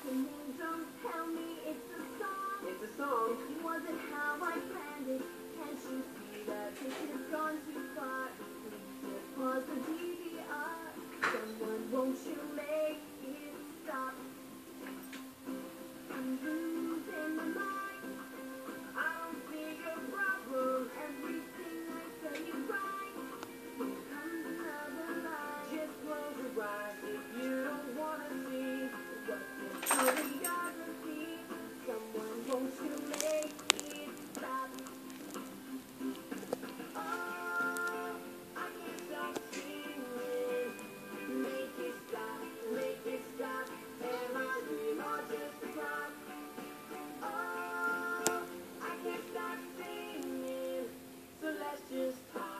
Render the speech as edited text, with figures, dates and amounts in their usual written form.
Don't tell me it's a song. It's a song. It wasn't how I planned it. Can't you see that this has gone too far? Please pause the DVR. Someone, won't you make it stop? I'm losing my mind. I don't see your problem. Everything I say is right. Here comes another lie. Just close your eyes if you don't wanna see What's this choreography? Someone, won't you make it stop? Oh, I can't stop singing. Make it stop, make it stop. Am I dream or just a clock? Oh, I can't stop singing. So let's just talk.